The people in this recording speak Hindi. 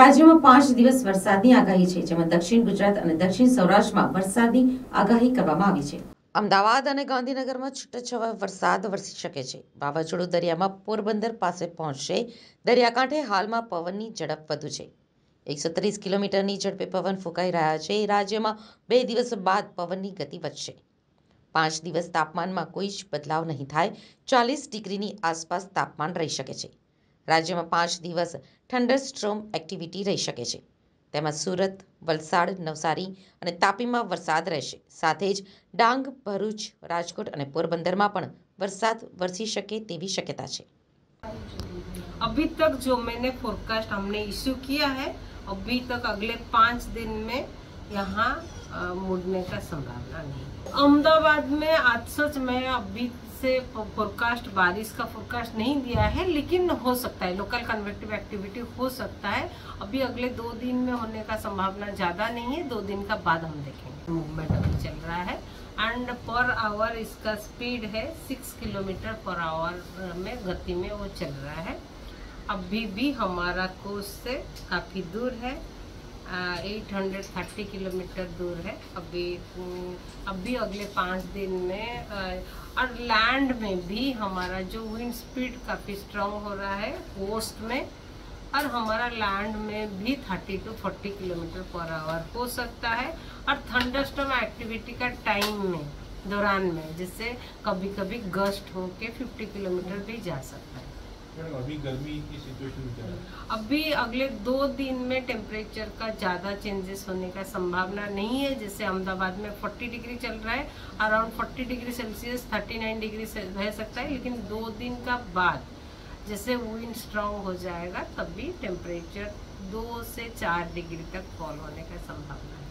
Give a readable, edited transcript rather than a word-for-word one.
રાજ્યમાં 5 દિવસ વરસાદની આગાહી છે, જેમાં દક્ષિણ ગુજરાત અને દક્ષિણ સૌરાષ્ટ્રમાં વરસાદની આગાહી કરવામાં આવી છે। અમદાવાદ અને ગાંધીનગરમાં છૂટાછવાયો વરસાદ વરસી શકે છે। વાવાઝોડું દરિયામાં પોરબંદર પાસે પહોંચશે। દરિયાકાંઠે હાલમાં પવનની ઝડપ વધુ છે। 130 કિલોમીટરની ઝડપે પવન ફૂંકાઈ રહ્યા છે। રાજ્યમાં 2 દિવસ બાદ પવનની ગતિ વધશે। 5 દિવસ તાપમાનમાં કોઈ જ બદલાવ નહીં થાય। 40 ડિગ્રીની આસપાસ તાપમાન રહી શકે છે। રાજ્યમાં 5 દિવસ થંડરસ્ટ્રોમ એક્ટિવિટી રહી શકે છે। તેમાં સુરત, વલસાડ, નવસારી અને તાપીમાં વરસાદ રહેશે। સાથે જ ડાંગ, ભરૂચ, રાજકોટ અને પોરબંદરમાં પણ વરસાદ વરસી શકે તેવી શક્યતા છે। अभी तक जो मैंने फोरकास्ट हमने इश्यू किया है, अभी तक अगले 5 दिन में यहाँ मुड़ने का संभावना नहीं। अहमदाबाद में आज सच में अभी से फोरकास्ट बारिश का फोरकास्ट नहीं दिया है, लेकिन हो सकता है लोकल कन्वेक्टिव एक्टिविटी हो सकता है। अभी अगले 2 दिन में होने का संभावना ज़्यादा नहीं है। 2 दिन का बाद हम देखेंगे। मूवमेंट अभी चल रहा है एंड पर आवर इसका स्पीड है 6 किलोमीटर पर आवर में गति में वो चल रहा है। अभी भी हमारा कोस्ट से काफ़ी दूर है, 830 किलोमीटर दूर है। अभी अगले 5 दिन में और लैंड में भी हमारा जो विंड स्पीड काफ़ी स्ट्रांग हो रहा है कोस्ट में, और हमारा लैंड में भी 30 to 40 किलोमीटर पर आवर हो सकता है। और थंडरस्टॉर्म एक्टिविटी का टाइम में दौरान में जिससे कभी कभी गस्ट होके 50 किलोमीटर भी जा सकता है। अभी गर्मी की सिचुएशन क्या है? अभी अगले 2 दिन में टेम्परेचर का ज़्यादा चेंजेस होने का संभावना नहीं है। जैसे अहमदाबाद में 40 डिग्री चल रहा है, अराउंड 40 डिग्री सेल्सियस 39 डिग्री से रह सकता है। लेकिन 2 दिन का बाद जैसे विंड स्ट्रांग हो जाएगा तभी टेम्परेचर 2 से 4 डिग्री तक फॉल होने का संभावना है।